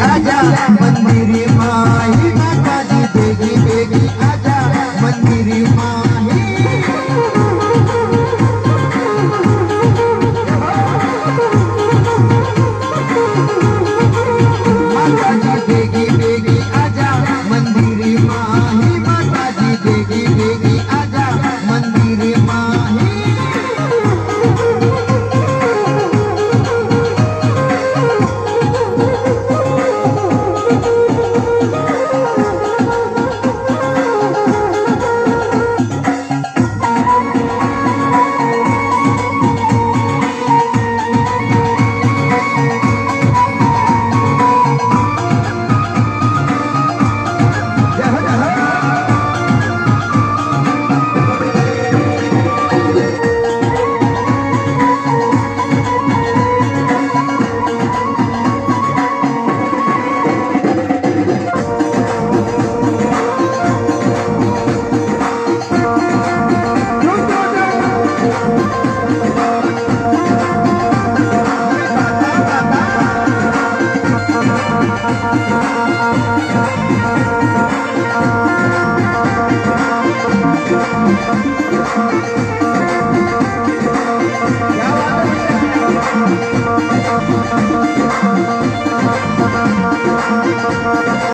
आजा मंदिरी माही माता जी बेगी बेगी आजा मंदिरी माही माता जी बेगी बेगी आजा मंदिरी माही माता जी बेगी बेगी आजा मंदिरी माही